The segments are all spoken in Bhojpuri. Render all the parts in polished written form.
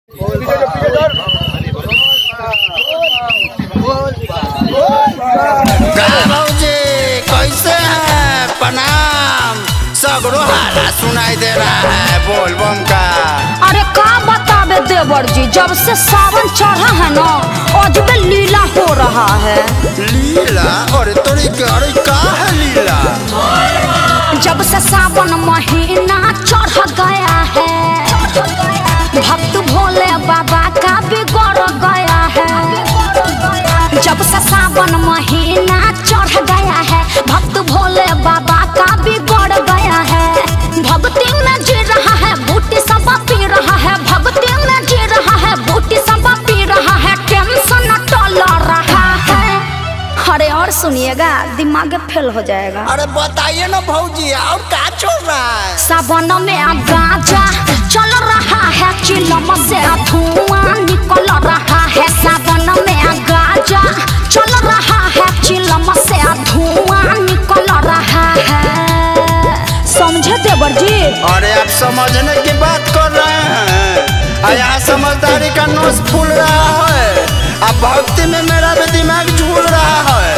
कैसे हैं? प्रणाम। सगरो हाला सुनाई दे रहा है बोलबम का। अरे का बतावे देवर जी, जब से सावन चढ़ा है ना अजबे लीला हो रहा है। लीला? अरे तोरी अरे का है लीला? जब से सावन महीना चढ़ गया है भक्त भोले बाबा का बिगड़ गया है। जब से सावन महीना चढ़ गया है भक्त भोले बाबा का बिगड़ गया है। भक्ति में जी रहा है बूटी सब पी रहा है, भक्ति में जी रहा है बूटी सब पी रहा है, टेंशन टल रहा है। अरे और सुनिएगा दिमाग फेल हो जाएगा। अरे बताइए ना भौजी और क्या चल रहा है? सावन में गांजा चल रहा है, चिलम से धुआं निकल रहा है। सावन में गांजा चल रहा है, चिलम से धुआं निकल रहा है। समझे देवर जी? अरे आप समझने की बात कर रहे हैं, यहाँ समझदारी का नोस फूल रहा है। अब भक्ति में मेरा भी दिमाग झूल रहा है।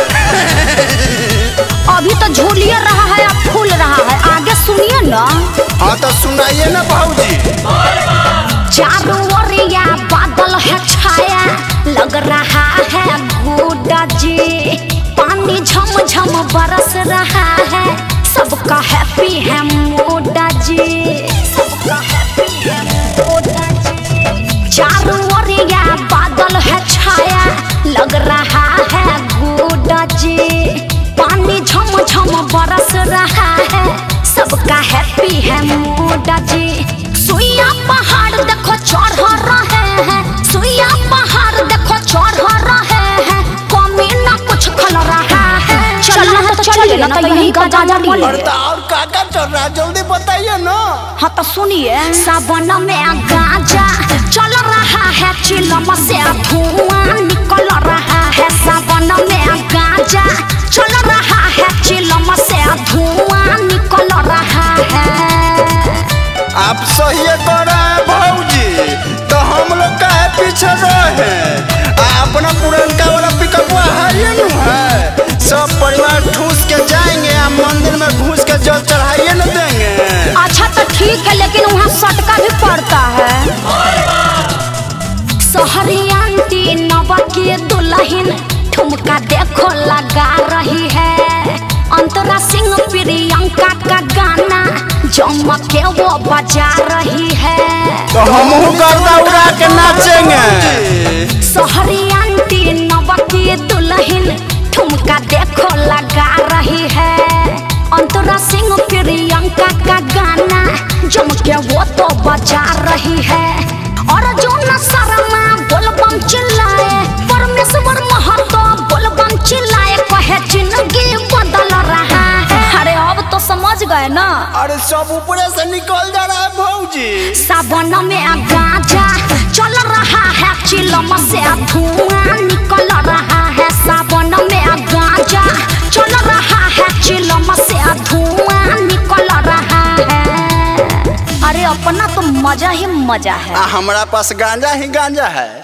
अभी तो झूलिए रहा है अब फूल रहा है, आगे सुनिए ना। हाँ तो सुनाइए ना भौजी। चारों ओरिया बादल है छाया, लग रहा है गुड्डा जी। पानी झम झम बरस रहा है, सबका हैप्पी है मोडा जी। चारों ओरिया बादल है छाया, लग रहा है गुड्डा जी। पानी झम झम बरस रहा है, सबका हैप्पी है मोडा जी। सुइया पहाड़ देखो चढ़ रहे हैं, सुइया पहाड़ देखो चढ़ रहे हैं, कमी ना कुछ खल रहा है। चलना है तो चलिए ना, तो यहीं का गांजा ले। और का चल रहा है जल्दी बताइए ना। हाँ तो सुनिए, सावन में गांजा चल रहा है, चिलम से धुआं निकल रहा है। सावन में गांजा चल रहा है, चिलम से धुआं निकल रहा है। आप सही कर रहे हैं भौजी, तो हम लोग का है पीछे रहे। अपना पुरनका वाला पिकअप है, सब परिवार ठूस के जाएंगे, आप मंदिर में घुस के जल चढ़ाइए न देंगे। अच्छा तो ठीक है, लेकिन वहाँ सटका भी पड़ता है। शहरी आंटी नवा की दुल्हन ठुमका देखो लगा रही है। अंतरा सिंह प्रियंका का गाना जम के वो बजा रही है, तो हम गर्दा उड़ा के नाचेंगे। शहरी आंटी नवा की दुल्हन ठुमका देखो लगा रही है। अंतरा सिंह प्रियंका का गाना जम के वो तो बजा रही है। और जो न शर्मा बोलबम चिल्लाए, परमेश्वर महतो बोलबम चिल्लाए, कहे जिंदगी बदल रहा है। अरे अब तो समझ गए ना। अरे सब ऊपर से निकल जा रहा है भौजी। सावन में गांजा चल रहा है, चिलम से धुआं निकल रहा है। सावन में गांजा चल रहा है, चिलम से धुआं निकल रहा है। अरे अपना तो मजा ही मजा है। हमारा पास गांजा ही गांजा है।